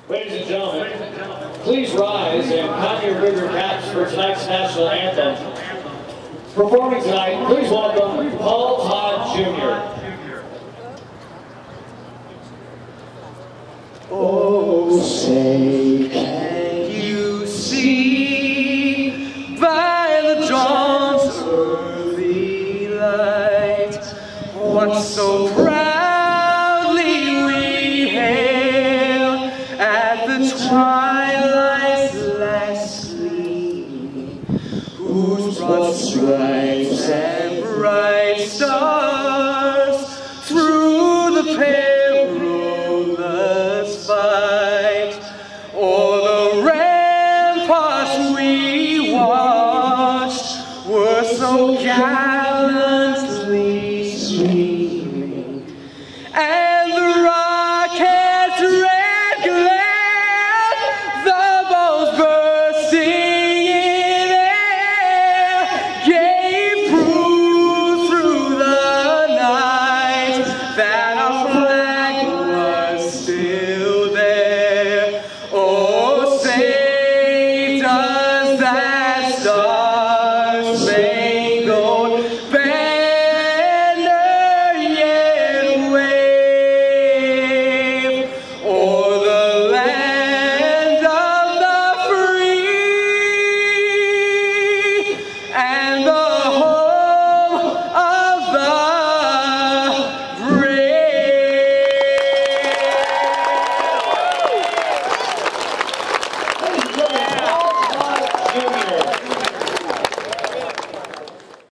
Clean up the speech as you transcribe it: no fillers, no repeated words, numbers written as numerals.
Ladies and gentlemen, please rise and con your river caps for tonight's national anthem. Performing tonight, please welcome Paul Todd Jr. Oh, say, can you see by the dawn's early light what so proudly we hail at the twilight's last gleaming, whose broad stripes and bright stars through the perilous fight o'er the ramparts we watched were so gallant.